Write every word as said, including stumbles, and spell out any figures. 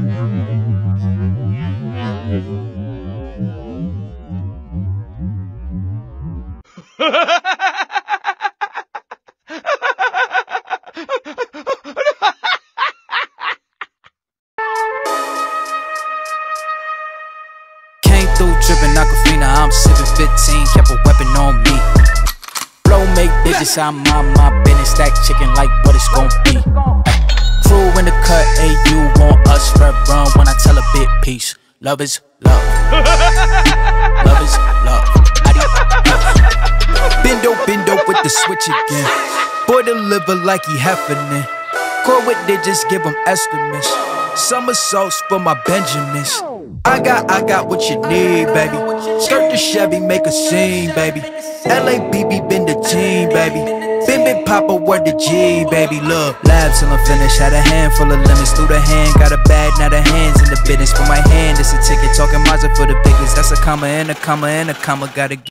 Came through drippin' Aquafina, I'm sippin' fifteen, kept a weapon on me. Flow make digits, I'm on my business, stack chicken like what it's gon' be. Ay. Crew in the cut, hey, you want us red run when I tell a bit peace. Love is love. Love is love. Bendo, bendo with the switch again. Boy deliver like he heffinin'. Core with digits, give him estimates. Somersaults for my Benjamins. I got, I got what you need, baby. Skirt the Chevy, make a scene, baby. L A B B been the team, baby. Been been Papa, word the G, baby. Look, labs till I'm finished. Had a handful of lemons through the hand. Got a bag, now the hands in the business. For my hand, it's a ticket. Talking Mazda for the biggest. That's a comma and a comma and a comma. Gotta